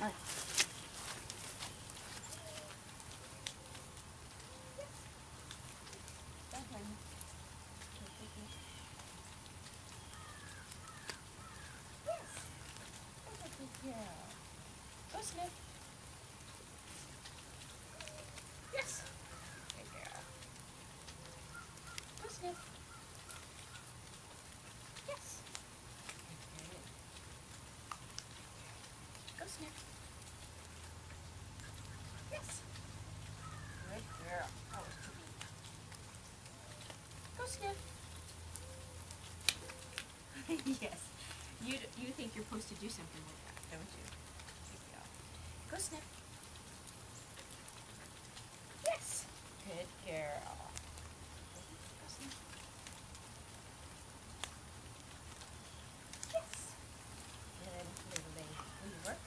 All right. Yeah. Go sniff. Yes. Good girl. Go sniff. Yes. Good. Go sniff. Yes. Good girl. That was too neat. Go sniff. Yes. You think you're supposed to do something with that, don't you? Good girl. Go sniff. Yes. Good girl. Go sniff. Yes. Good little lady. Will you work?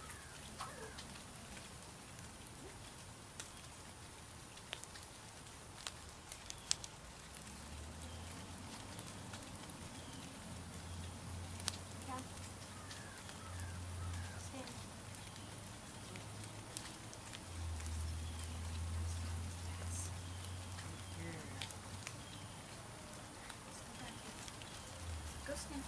Down. Stand. Yes. Good girl. Go sniff.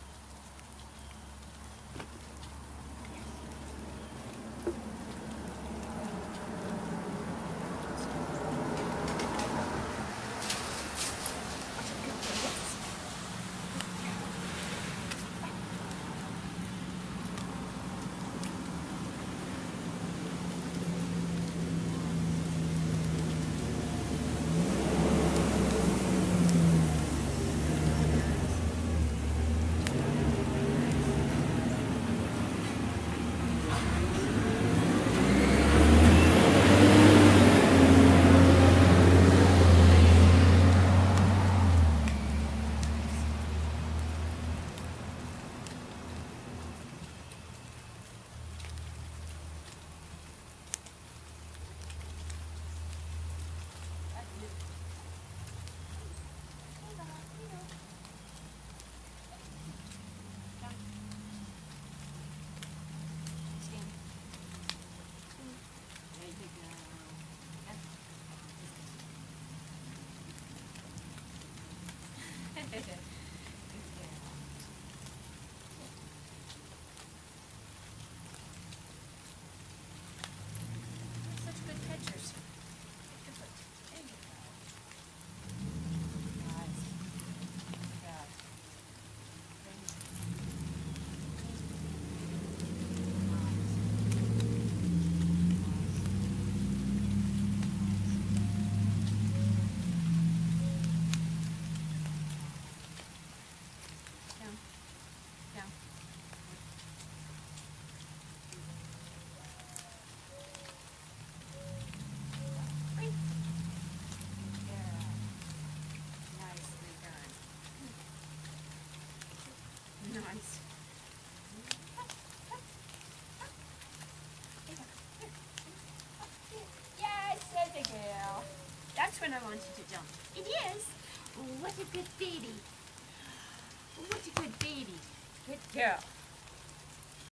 Such good pictures. There you go. Nice. Good job. Down. Down. Wait. Yeah. Nicely done. Nice. Yes, that's a girl. That's when I want you to jump. It is. What a good baby. What a good baby. Good girl.